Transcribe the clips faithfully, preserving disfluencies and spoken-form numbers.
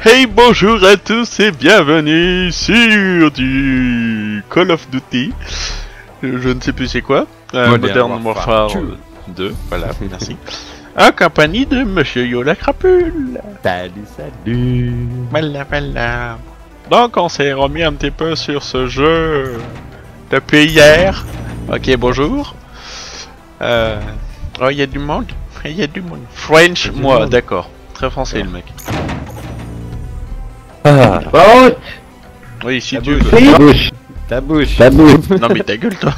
Hey, bonjour à tous et bienvenue sur du Call of Duty. Je ne sais plus c'est quoi. Euh, Modern, Modern Warfare, Warfare deux. Voilà, merci. En compagnie de Monsieur Yo la Crapule. Salut, salut. Voilà, voilà. Donc on s'est remis un petit peu sur ce jeu depuis hier. Ok, bonjour. Euh... Oh, il y a du monde. Il y a du monde. French, moi, d'accord. Très français, le mec. Ah. Oh. Oui, si ta tu bouche. veux. Ta bouche. Ta bouche. Ta bouche. Non mais ta gueule, toi.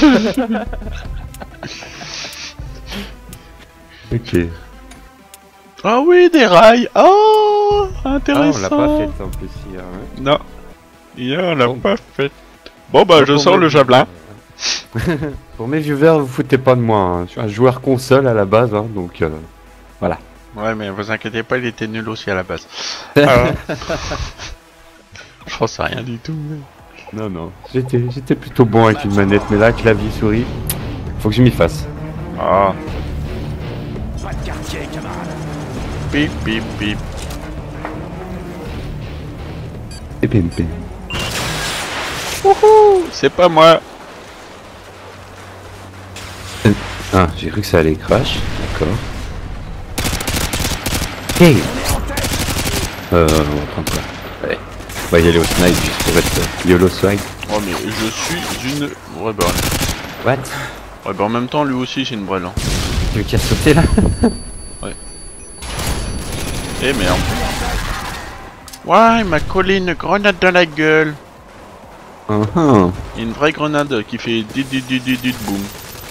Ok. Ah oui, des rails. Oh, intéressant. Ah, on l'a pas fait en plus hier. Hein. Non. Hier, on l'a bon. pas fait. Bon bah, bon, je sors le javelin. Pour mes viewers, vous foutez pas de moi. Hein. Je suis un joueur console à la base, hein, donc euh, voilà. Ouais, mais vous inquiétez pas, il était nul aussi à la base. Alors... Je pense à rien du tout. Mais... Non, non. J'étais, j'étais plutôt bon avec une manette, mais là, clavier souris, faut que je m'y fasse. Ah. Pip, pip, pip. Et pim, pim. Wouhou, c'est pas moi. Ah, j'ai cru que ça allait crash. D'accord. Hey. Euh, on va prendre quoi? Allez. On va y aller au snipe juste pour être YOLO swag. Oh mais je suis une... Ouais bah... What? Ouais bah en même temps lui aussi c'est une brêle. Hein. Tu veux qu'il a sauté là? Ouais. Eh merde. Ouais, il m'a collé une grenade dans la gueule. Uh -huh. Une vraie grenade qui fait dit dit dit dit dit boum.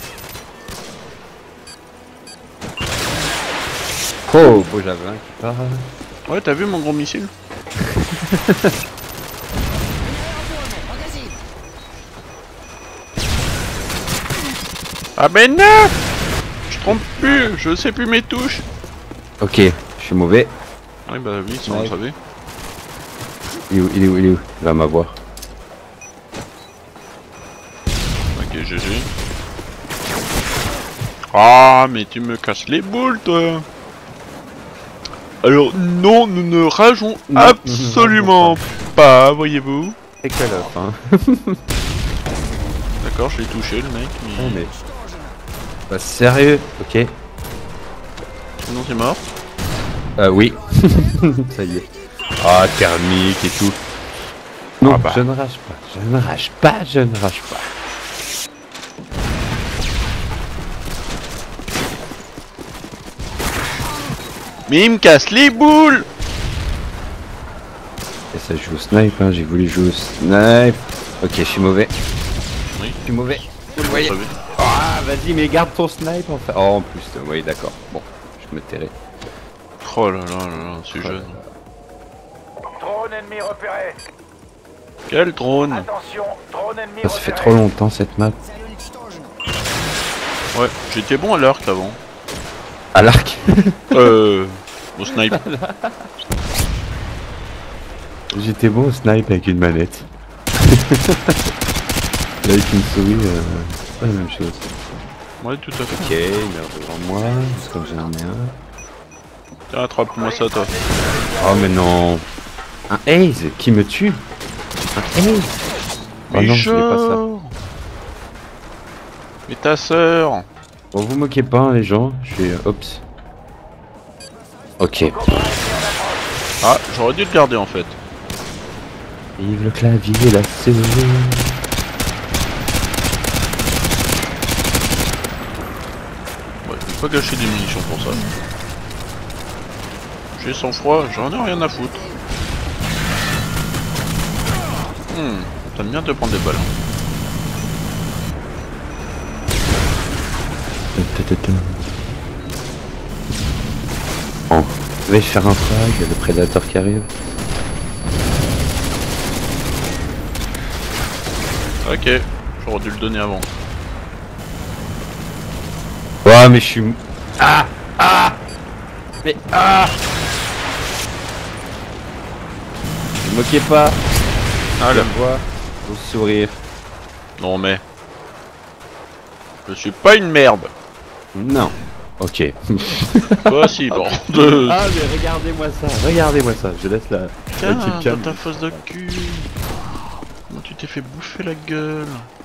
Oh, beau javelin qui part. Ouais, t'as vu mon gros missile? Ah ben non! Je trompe plus, je sais plus mes touches. Ok, je suis mauvais. Oui bah oui, ça on le savait. Il est où, il est où, il est où? Il va m'avoir. Ok, G G. Ah, mais tu me casses les boules, toi! Alors, non, nous ne rageons non, absolument pas, pas voyez-vous? C'est quelle heure, hein? D'accord, je l'ai touché, le mec, mais... Oh, mais... Bah, sérieux? Ok. Sinon, t'es mort? Euh, oui. Ça y est. Ah, thermique et tout. Non, ah bah. Je ne rage pas, je ne rage pas, je ne rage pas. Mais il me casse les boules! Et ça joue au snipe, hein, j'ai voulu jouer au snipe. Ok, je suis mauvais. Oui. Je suis mauvais. Vous le voyez? Ah, vas-y, mais garde ton snipe en fait. Oh, en plus, euh, oui, d'accord. Bon, je me tairai. Oh là là là là, c'est jeune. Drone ennemi repéré. Quel drone? Attention, drone ennemi Ça, ça fait trop longtemps cette map. Ouais, j'étais bon à l'arc avant. À l'arc? Euh... au snipe. J'étais bon au snipe avec une manette. Avec une souris, euh, c'est pas la même chose. Ouais, tout à fait. Ok, il est devant moi, comme j'en ai un. Tiens, attrape-moi ça, toi. Oh mais non. Un haze qui me tue. Un haze. Oh non, je n'ai pas ça. Mais ta sœur. Bon, vous moquez pas, hein, les gens. Je suis... Oups. Ok. Ah, j'aurais dû le garder, en fait. Vive le clavier et la souris. Ouais, je vais pas gâcher des munitions pour ça. J'ai sang froid, j'en ai rien à foutre. Hmm, t'aimes bien te prendre des balles. Bon, je vais faire un frag, il y a le prédateur qui arrive. Ok, j'aurais dû le donner avant. Ouais, mais je suis... Ah! Ah! Mais... Ah! Ne moquez pas. Ah là. Je vois vos sourires. Non mais... Je suis pas une merde. Non. Ok. Bah si, bon. De... Ah mais regardez-moi ça, regardez-moi ça, je laisse la, la Tiens, webcam. dans ta face de cul. Comment tu t'es fait bouffer la gueule?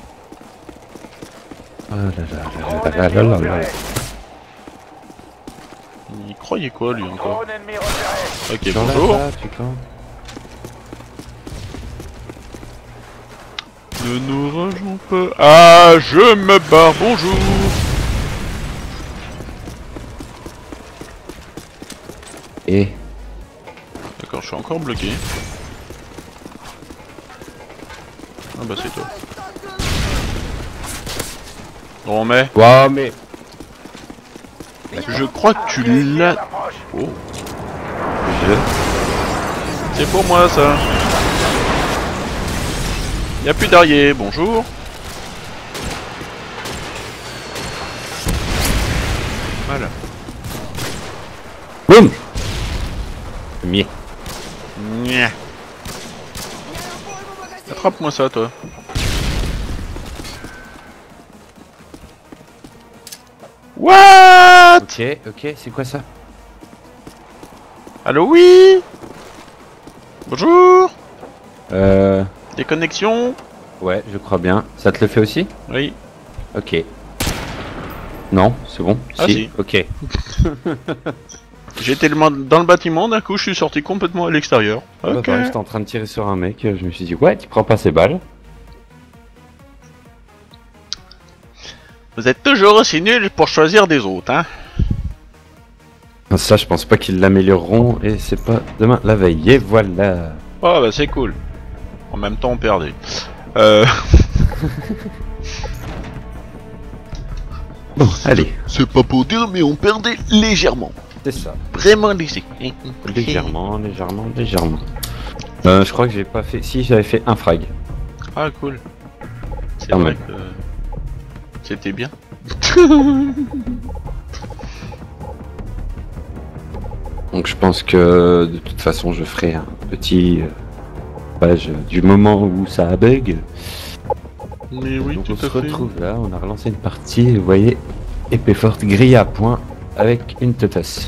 Ah là là Drone là là ennemi là là là. repéré. Il croyait quoi lui encore? Drone ennemi repéré. Ok, Dans la bonjour. table, tu quand Ne nous rejoins pas. Ah, je me barre, bonjour. Et D'accord, je suis encore bloqué. Ah bah c'est toi. Bon mais, waouh mais je crois que tu l'as... Approche. Oh, je... c'est pour moi ça. Y'a plus d'arrière, bonjour. Voilà. Boum. Mier. Nya. Attrape-moi ça toi. What? Ok, ok, c'est quoi ça? Allô, oui? Bonjour? Euh... Des connexions? Ouais, je crois bien. Ça te le fait aussi? Oui. Ok. Non, c'est bon? Ah, si. Ok. J'étais le- dans le bâtiment, d'un coup je suis sorti complètement à l'extérieur. Ah bah, Ok. pareil, j'étais en train de tirer sur un mec, je me suis dit, ouais, tu prends pas ces balles. Vous êtes toujours aussi nuls pour choisir des autres, hein? Ça, je pense pas qu'ils l'amélioreront, et c'est pas demain la veille, et voilà. Oh bah c'est cool. En même temps on perdait. Euh... Bon, allez, C'est pas pour dire mais on perdait légèrement. c'est ça. Vraiment léger. Légèrement, légèrement, légèrement. Euh, je crois que j'ai pas fait... Si, j'avais fait un frag. Ah cool. C'est Quand vrai même. que... C'était bien. Donc je pense que de toute façon je ferai un petit euh, page du moment où ça a bug. Mais oui, Donc tout on se à fait. retrouve là, on a relancé une partie, et vous voyez, épée forte grille à point avec une teutasse.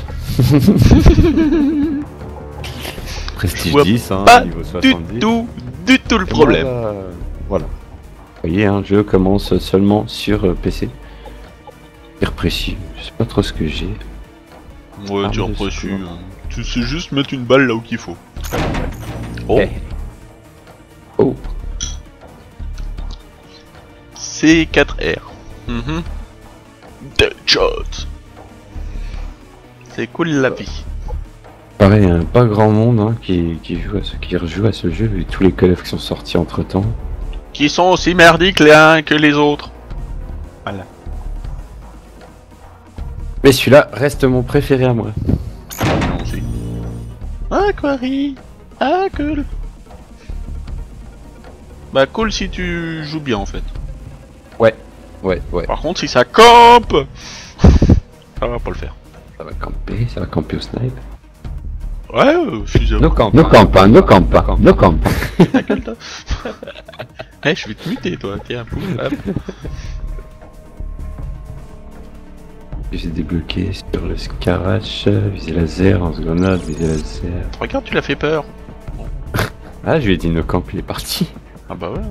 Prestige vois dix, hein, pas niveau Du soixante-dix. tout, du tout le Et problème. moi, bah, voilà. Vous voyez, un jeu commence seulement sur euh, P C. Hyper précis, je sais pas trop ce que j'ai. Ouais, Arme tu as de reçu. secours. hein. Tu sais juste mettre une balle là où qu'il faut. Oh, Eh. Oh, C quatre R. Mhm. Deadshot. C'est cool la vie. pareil, hein, pas grand monde hein, qui, qui, joue à ce, qui rejoue à ce jeu, vu tous les Call of qui sont sortis entre temps. Qui sont aussi merdiques les uns que les autres. Voilà. Mais celui-là reste mon préféré à moi. Non, aussi. Ah, Quarry. Ah, cool. Bah, cool si tu joues bien en fait. Ouais, ouais, ouais. Par contre, si ça campe, ça va pas le faire. Ça va camper, ça va camper au snipe. Ouais, euh, fusil à No camp, no camp, pas, no camp, pas, no camp. ta gueule, toi. Eh, je vais te muter, toi. Tiens, pouf, hop. J'ai débloqué sur le Scarache, viser laser, en grenade, viser laser. Regarde, tu l'as fait peur. Ah, je lui ai dit no camp, il est parti. Ah bah ouais.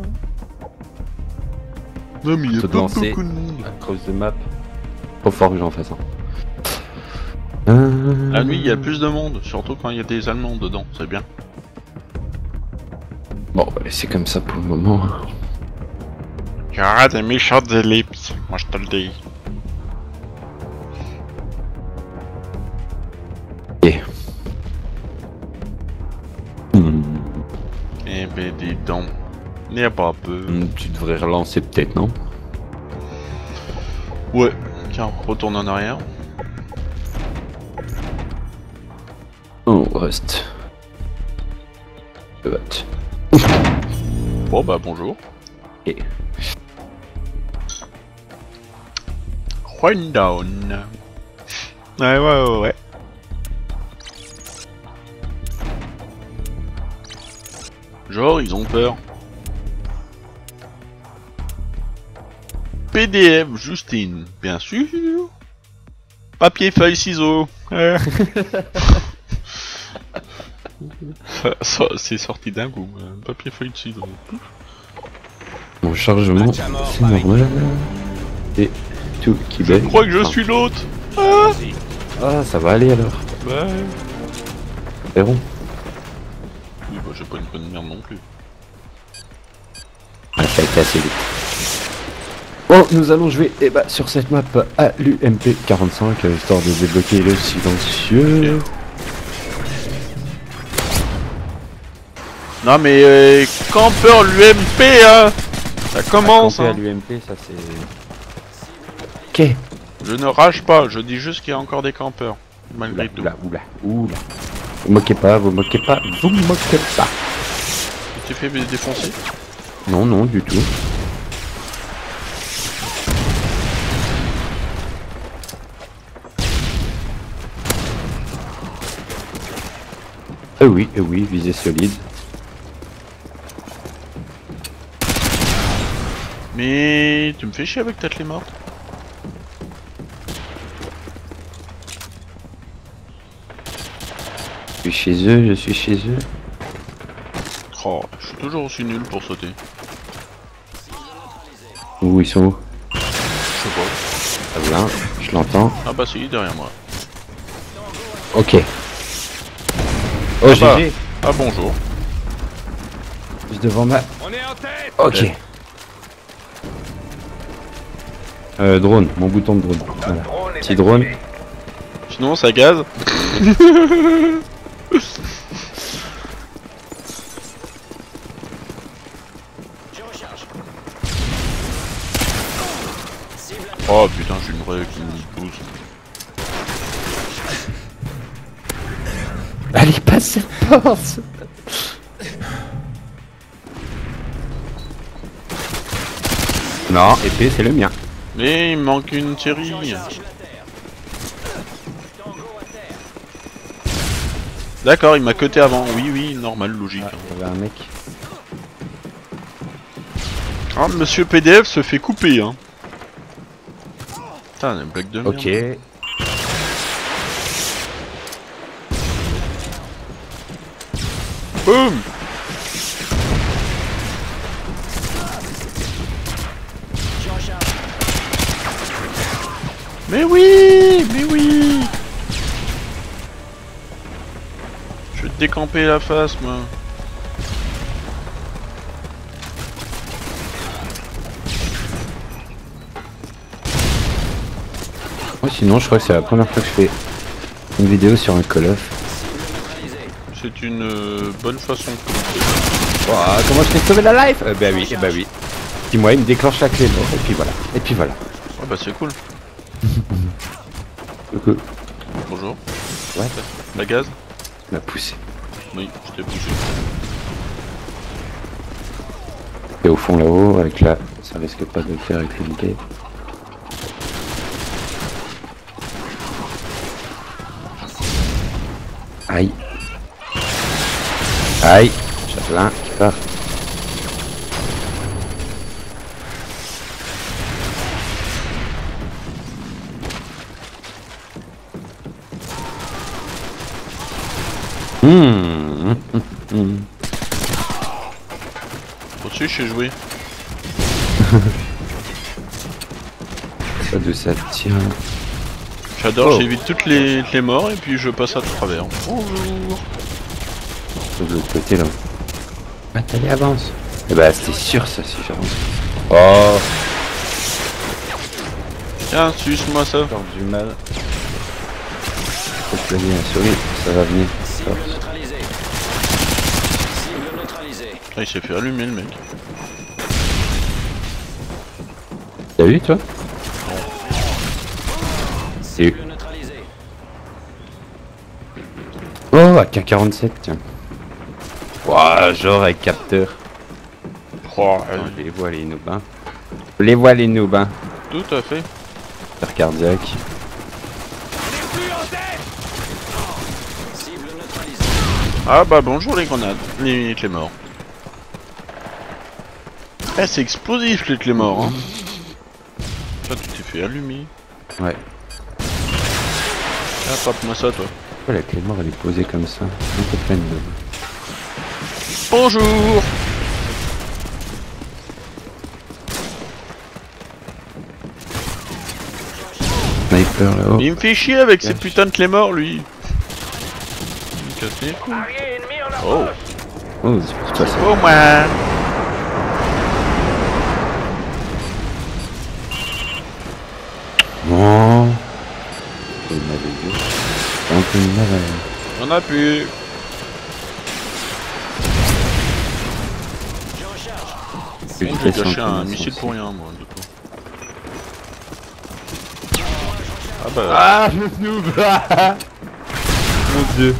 Non, mais il y a Faut pas lancer. beaucoup de monde. Cross de map. Trop fort que j'en fasse un. Euh... La nuit, il y a plus de monde, surtout quand il y a des Allemands dedans, c'est bien. Bon, on va laisser comme ça pour le moment. Il y aura des méchantes ellipses, moi je te le dis. Ok. Hmm. Eh ben dis donc, il n'y a pas peu. Hmm, Tu devrais relancer peut-être, non? Ouais, tiens, retourne en arrière. Oh, reste. Le vote. Bon bah bonjour. Et One down. Ouais, ouais, ouais, ouais. Genre, ils ont peur. P D F, Justine, bien sûr. Papier, feuille, ciseaux. Euh. ça, ça, c'est sorti d'un goût. euh, Papier, feuille, ciseaux. Mon chargement, c'est normal. Et tout qui Je baigne. crois que je Enfin, suis l'autre. Ah, Ah, ça va aller alors. ouais. Verrons. Oui, bah j'ai pas une bonne merde non plus. Ah, ça a été assez vite. Bon, nous allons jouer eh ben, sur cette map à l'U M P quarante-cinq, histoire de débloquer le silencieux. Okay. Non mais euh, campeur l'U M P hein. Ça commence À hein. l'U M P, ça c'est... Ok. Je ne rage pas, je dis juste qu'il y a encore des campeurs. Malgré tout. Oula, oula, oula. Vous moquez pas, vous moquez pas, vous moquez pas. Tu t'es fait défoncer? Non, non, du tout. Euh oui, euh oui, visée solide. Mais tu me fais chier avec ta clé morte. Je suis chez eux, je suis chez eux. Oh, je suis toujours aussi nul pour sauter. Où ils sont où? Je sais pas. Ah bien, je l'entends. Ah bah si, derrière moi. Ok. Oh, Ah bah. G G. Ah bonjour. Juste devant ma... On est en tête. Ok. Ouais. Euh, drone, mon bouton de drone. Voilà. Drone est Petit drone. activé. Sinon ça gaz. Oh putain, j'ai une vraie qui me pousse. Allez, passe cette porte. Non, épée, c'est le mien. Mais il me manque une série. D'accord, il m'a cuté avant. Oui, oui, normal, logique. Ah, il y avait un mec. Ah, monsieur P D F se fait couper, hein. Putain, une blague de merde. Ok. Boum. Mais oui, mais oui. Je vais te décamper la face, moi. Moi, sinon, je crois que c'est la première fois que je fais une vidéo sur un Call of. C'est une euh, bonne façon de commencer. Oh, comment je t'ai sauvé la life? euh, Bah oui, bah oui. Puis moi, il me déclenche la clé mort, et puis voilà. Et puis voilà. Ah bah c'est cool. Coucou. Bonjour. Ouais. La gaz? Il m'a poussé. Oui, je t'ai poussé. Et au fond là-haut, avec la... Ça risque pas de le faire électrifier. Aïe. Aïe. Châtelain qui part. Mmh. Mmh. Au-dessus, je sais jouer. Ça de ça tire. J'adore, Oh. j'évite toutes les, les morts et puis je passe à travers. Bonjour. De l'autre côté là. Ah, t'allais avance. Eh bah c'était sûr ça si j'avance. Oh, Tiens, suce-moi ça. encore du mal. Faut planer la souris, ça va venir. Force. Ah, il s'est fait allumer le mec. T'as vu toi? C'est eu. Oh, A K quarante-sept, tiens. Ouah, genre avec capteur. Oh, Oh, je les vois les noobs, hein. Je les vois les noobs, hein. tout à fait. Faire cardiaque. Ah bah bonjour les grenades, les clés morts. Eh, c'est explosif les clés morts, hein. Ça, tu t'es fait allumer. Ouais. Attrape-moi ça, toi. Pourquoi la clé mort elle est posée comme ça? Un peu pleine de... Bonjour. Sniper là-haut. Il me fait chier avec ses Cache. putains de clés morts, lui. Il me casse les couilles. Arrière ennemi en Oh, approche. Oh, c'est pour toi ça. oh moi. Non. Il m'avait dit. Un peu de mal à... On a pu. Je Bon, vais j'ai gâché passer un peu missile de pour rien, moi, du coup. Ah bah... Ah, je me snoob. Mon dieu.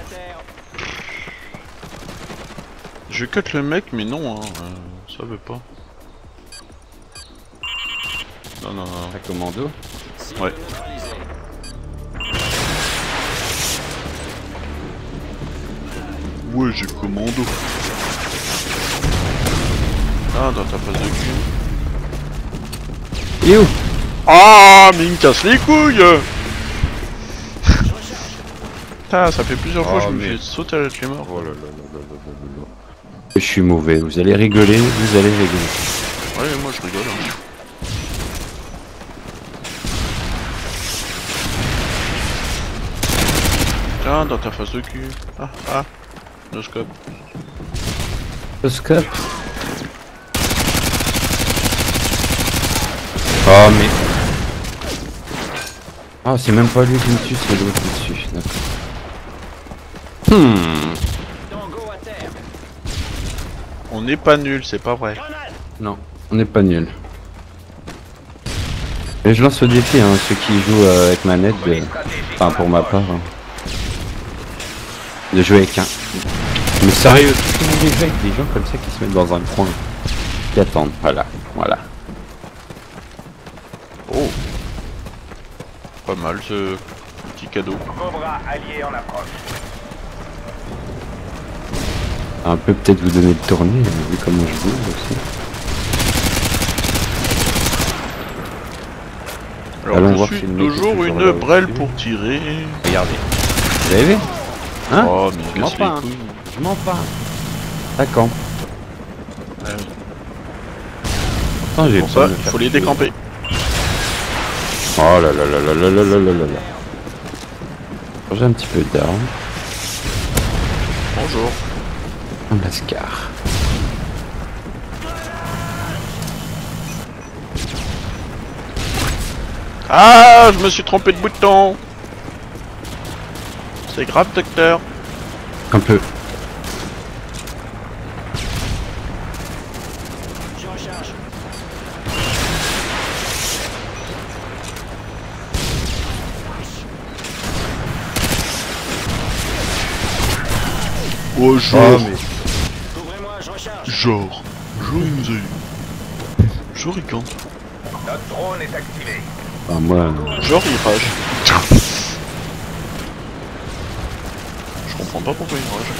Je cut le mec, mais non, hein, euh, ça veut pas. Non, non, non. Un commando. Ouais. Ouais, j'ai commando. Ah, dans ta face de cul. Et où? Ah, mais il me casse les couilles. Putain, ça fait plusieurs fois que Oh, je me mais- fais sauter à la clé mort. Oh là là là là là là là. Je suis mauvais, vous allez rigoler, vous allez rigoler. Ouais, moi je rigole. Hein. Tiens, dans ta face de cul. Ah, ah. No scope. Le scope. Oh mais... Oh c'est même pas lui qui me tue, c'est l'autre qui me tue. D'accord. Hmm. On n'est pas nul, c'est pas vrai. Non, on n'est pas nul. Et je lance le défi, hein, ceux qui jouent euh, avec manette, de... enfin pour ma part, hein, de jouer avec un. Mais sérieux, comment on joue avec des gens comme ça qui se mettent dans un coin, qui attendent, voilà, voilà. Oh. Pas mal ce petit cadeau. Cobra allié en approche. Un peu peut-être vous donner le tourner, vu comment je bouge aussi. Alors Allons je voir suis si le mec est toujours toujours une là brêle aussi. pour tirer. Regardez. Vous avez vu? Hein? Oh mais Je m'en casse les pas, hein. couilles. Je m'en pas. D'accord. Ouais, oui. Attends, j'ai Pour le ça, temps de il faire faut les tuer. décamper. Oh là là là là là là là là là là. J'ai un petit peu d'armes. Bonjour. Un lascar. Ah, je me suis trompé de bouton. C'est grave, docteur. Un peu. Oh, genre. mais... Genre. Genre, il nous a eu. Genre, il campe. Notre drone est activé. Ah, moi... Genre, il rage. Je comprends pas pourquoi il rage.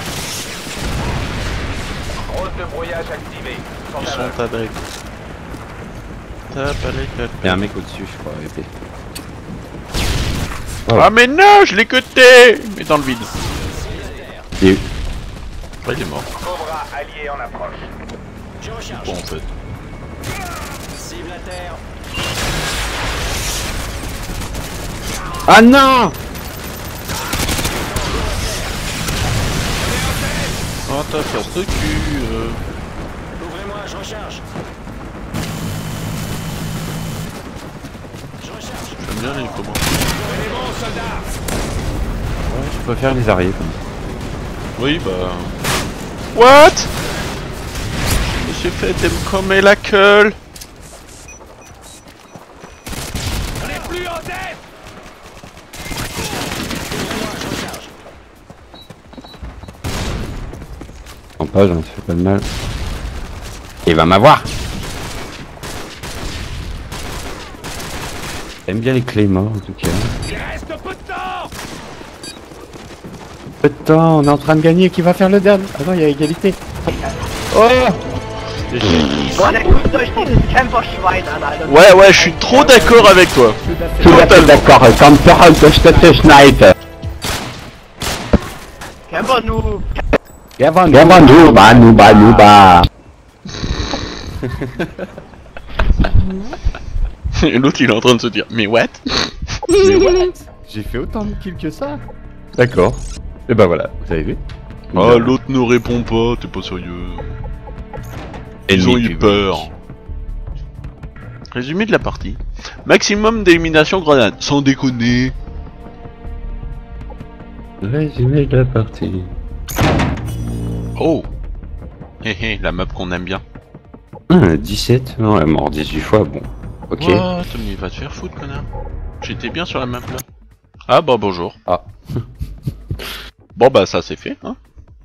Drone de brouillage activé. Sans Ils aveugle. sont avec. Tape à l'école. Il y a un mec au-dessus, je crois, épée. Ah, mais non, je l'ai cuté. Mais dans le vide. Et... Après, il est mort. Cobra allié en approche. Bon, en fait. Ah non! Oh, ta face de cul. Euh... Ouvrez-moi, je recharge. Je recharge. J'aime bien les cobras. Ouais, je préfère les arrières comme ça. Oui, bah... What? Je me suis fait décommer la gueule. On est plus en tête. Ouvrez-moi, je recharge. En page, hein, ça fait pas de mal. Il va m'avoir! J'aime bien les clés morts en tout cas. Il reste peu de temps. Peu de temps, on est en train de gagner, qui va faire le dernier? Ah non, il y a égalité. Oh! Boah, der guckt euch dieses Camper-Schwein an, Alter. Ouais, ouais, je suis trop d'accord avec toi. Tout à fait d'accord, comme ça, que je te snipe. Camper-Noob. Gamin nouba, nouba, nouba. Et l'autre il est en train de se dire, mais what? J'ai fait autant de kills que ça. D'accord. Et bah voilà, vous avez vu. Ah, l'autre ne répond pas, t'es pas sérieux. Ils ont eu peur. Résumé de la partie. Maximum d'élimination grenade, sans déconner. Résumé de la partie. Oh. Hé hé, la map qu'on aime bien. Ah, dix-sept. Non, elle est morte dix-huit fois, bon. Ok. What? Mais va te faire foutre, connard. J'étais bien sur la map là. Ah bah bonjour. Ah. Bon bah ça c'est fait, hein.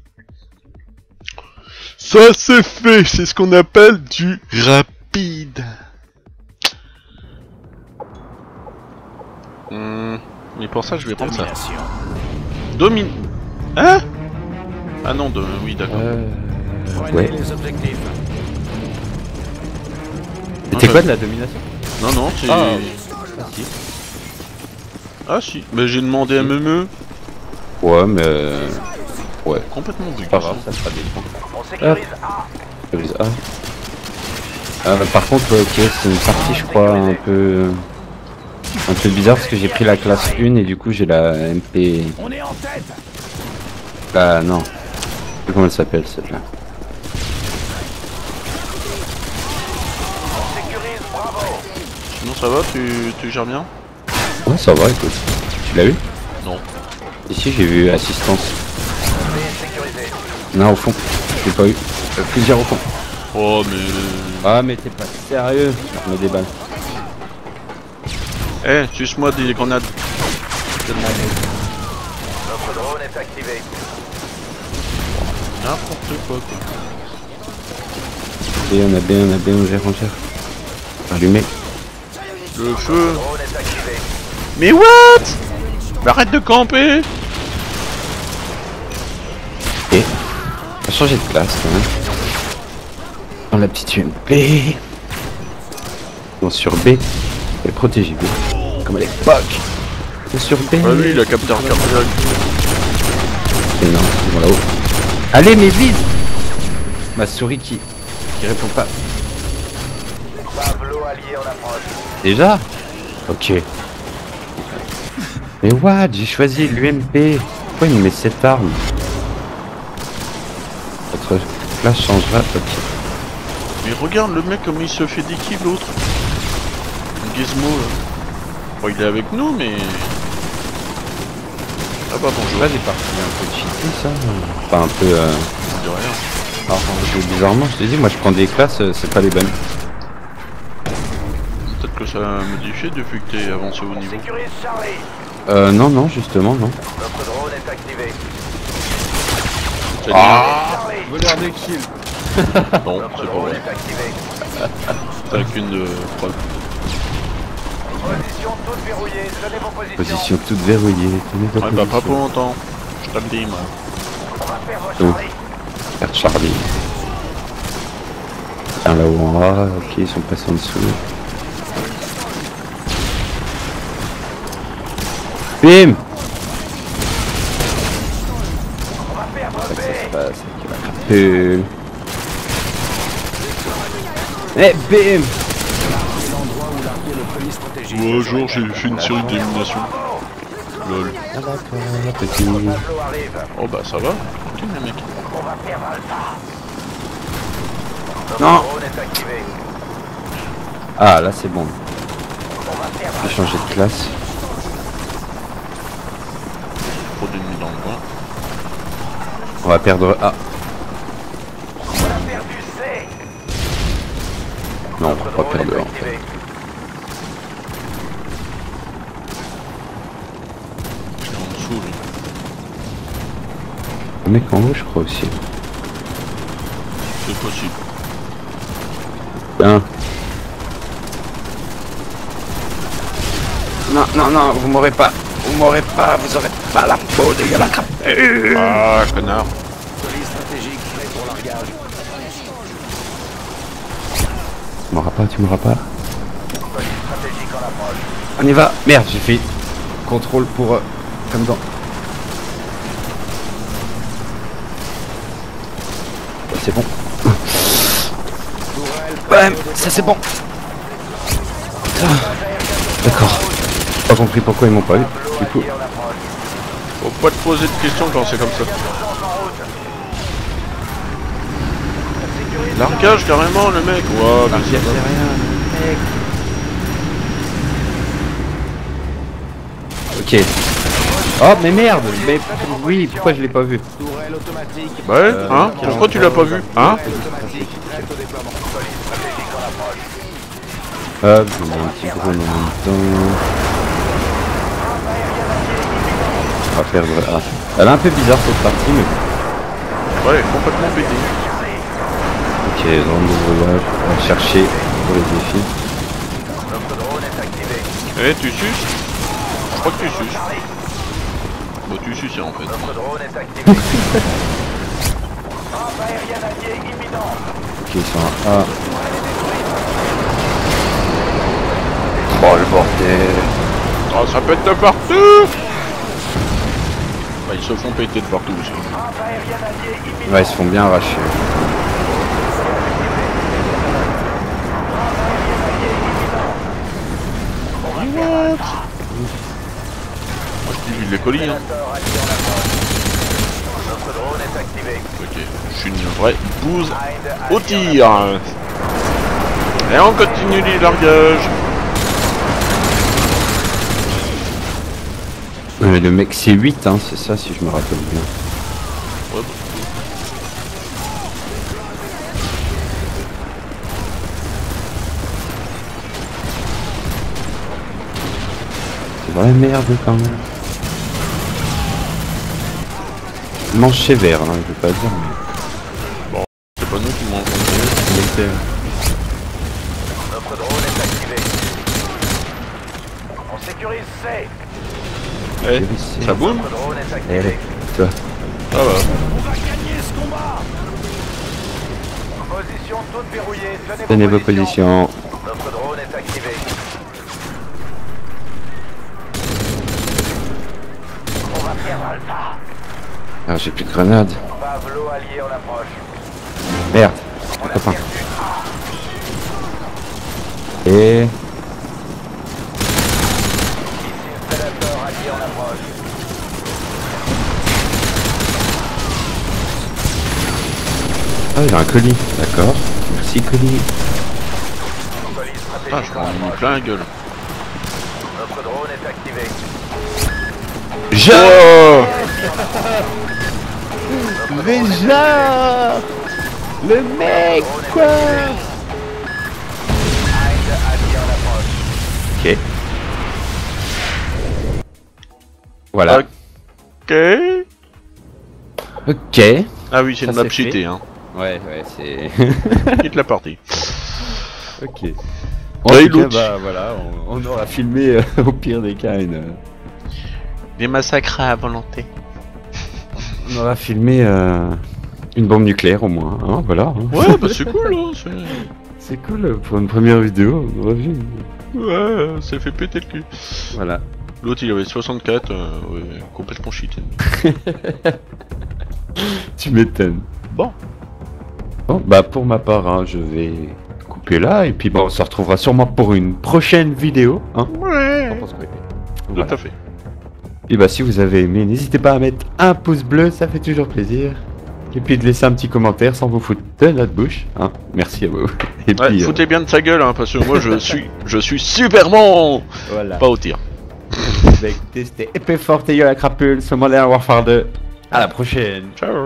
Ça c'est fait, c'est ce qu'on appelle du rapide. Hmm, mais pour ça je vais prendre ça. Domine. Hein? Ah non, de... oui d'accord. Euh... Prenez Ouais. les objectifs. C'était quoi de la domination? Non non, c'est... Ah. Ah si. Ah si, mais j'ai demandé à M M E. Ouais, mais... euh, Ouais. Complètement vu. Pas grave, ça sera des points. On sécurise A. Sécurise A. Euh, par contre, ouais, ok, c'est une partie, je crois, un peu... Un peu bizarre parce que j'ai pris la classe un et du coup j'ai la M P... On est en tête. Ah non. Je sais plus comment elle s'appelle celle-là. On sécurise Bravo. Sinon ça va, tu, tu gères bien? Ouais, ça va, écoute. Tu l'as eu? Non. Ici j'ai vu assistance. B est sécurisé. Non, au fond. Je l'ai pas eu. Euh, plusieurs au fond. Oh mais... Ah mais t'es pas sérieux. Je mets des balles. Eh, suce-moi des grenades. Notre drone est activé. N'importe quoi quoi. B, on a B, on a B, on gère, on gère. Allumé. Le feu. Drone est activé. Mais what? Mais arrête de camper. Et on va changer de classe quand même. Dans la petite U M P. Bon, sur B. Elle protège B. Comme à l'époque. Et sur B. Ah lui il a capté un cardiaque. Et non, ils vont là-haut. Allez, mais vite. Ma souris qui... qui répond pas. Pavlo allié en approche. Déjà? Ok. Mais what? J'ai choisi l'U M P. Pourquoi il me met cette arme? Votre classe changera. Ok. Mais regarde le mec comme il se fait des kills l'autre. Gizmo là. Bon il est avec nous mais... Ah bah bonjour. Là, des parties un peu cheatées, ça. Enfin, un peu... Euh... On dit rien. Alors, je- bizarrement, je te dis, moi je prends des classes, euh, c'est pas les bonnes. Peut-être que ça a modifié depuis que t'es avancé au On niveau. sécurise Charlie. Euh, non, non, justement, non. Notre drone est activé. C'est Charlie. Voleur des kills. bien. Non, Notre c'est pas drone vrai. est activé. T'as qu'une euh, preuve. Position toute verrouillée. Donnez vos positions. Position toute verrouillée. Tenez votre Ouais bah pas position. pour longtemps. Je te le dis moi. On va faire vos Oh. Charlie. Faire Charlie. Tiens, là-haut en A, ok, ils sont passés en dessous. Bim! On va perdre Ça B. se passe, ok, la crapule. Eh, bim! L'endroit où l'arrière le premier stratégique. Bonjour, j'ai fait une série d'éliminations. Lol. Ah, d'accord, petit. Pavlo arrive. Oh bah ça va. Ok les mecs. On va perdre Alpha. Notre Non. drone est activé. Ah, là c'est bon. On va perdre Je vais changer de classe. Trop d'ennemis dans le coin. On va perdre A. On a perdu C. Non, on Notre va pas drone perdre est A en fait. activé. Je suis en dessous lui. Un mec en haut, je crois aussi. C'est possible. Ben. Non, non, non, vous m'aurez pas. Vous m'aurez pas, vous aurez pas la peau de la crapule. Ah connard. Colis stratégique prêt pour largage. Tu m'auras pas, tu m'auras pas. Colis stratégique en approche. On y va. Merde, j'ai fait contrôle pour... Euh, comme dans... C'est bon. Ouais, ça c'est bon. Ah, d'accord. Pas compris pourquoi ils m'ont pas eu. Du coup, Faut pas te poser de questions quand c'est comme ça. Largage carrément le mec. Wow, mais c'est rien. Ok. Oh mais merde. Mais oui, pourquoi je l'ai pas vu? Tourelle automatique. Ouais, Euh, hein? Pourquoi tu l'as pas vu? Hein? Automatique. Prête au déploiement. Colis stratégique en approche. Hop, je mets un petit drone en même temps. On va perdre... Ah. Elle est un peu bizarre cette partie, mais... Ouais, complètement pété. Ok, drone de voyage, on va chercher pour les défis. Notre drone est activé. Eh, tu suces? Je crois que tu suces. Bon, tu suces en fait. Notre drone est activé. Frappe aérienne alliée imminente. Ok, ils sont à A. Oh le bordel. Oh, ça pète de partout! Bah, ils se font péter de partout aussi. Frappe aérienne alliée imminente. Ouais, ils se font bien arracher. Moi je divise les colis, hein. Prédateur allié en approche. Notre drone est activé. Ok, je suis une vraie bouse Hind au allié en tir. Et on continue les largages. Ouais, mais le mec c'est huit, hein, c'est ça si je me rappelle bien. Ouais, C'est vraie merde quand même. Manche sévère, hein, je veux pas dire, mais... c'est pas nous qui m'ont rencontré. Notre drone est activé. On sécurise C. Eh, ça boum? Notre drone est Eh, activé. toi. Ça va. On va gagner ce combat. Position toute verrouillée. Tenez, Tenez vos positions. Notre drone est activé. On va perdre Alpha. Ah, j'ai plus de grenades. Pavlo allié en approche. Merde, On a copain. perdu A. Et... Ici Prédateur allié en approche. Ah, il a un colis, d'accord. Merci colis. Colis Ah, je stratégique m'en en ai mis approche. plein la gueule. Notre drone est activé. Ja Déjà Le mec, quoi. Hind allié en approche. Ok. Voilà. Ok. Ok. Ah oui, c'est Ça, une map c'est cheatée, fait. hein. Ouais, ouais, c'est... Quitte la partie. ok. Bah, En il tout cas, loot. bah voilà, on, on aura filmé euh, au pire des cas une... Des massacres à volonté. On aura filmé euh, une bombe nucléaire au moins, hein, voilà. hein. Ouais, bah c'est cool, hein. c'est- C'est cool pour une première vidéo, on aura vu. Ouais, ça fait péter le cul. Voilà. L'autre il avait soixante-quatre, euh, ouais, complètement cheaté. Tu m'étonnes. Bon. Bon, bah pour ma part, hein, je vais couper là, et puis bon, on se retrouvera sûrement pour une prochaine vidéo, hein. Ouais. T'en penses quoi? Tout Voilà. à fait. Et bah si vous avez aimé, n'hésitez pas à mettre un pouce bleu, ça fait toujours plaisir. Et puis de laisser un petit commentaire sans vous foutre de notre bouche, hein. Merci à vous. Et Ouais, puis, euh, foutez bien de sa gueule, hein, parce que moi je suis, je suis super bon. voilà. Pas au tir. Bah, écoutez, c'était épée forte et yo la crapule, ce moderne Warfare deux. À la prochaine. Ciao.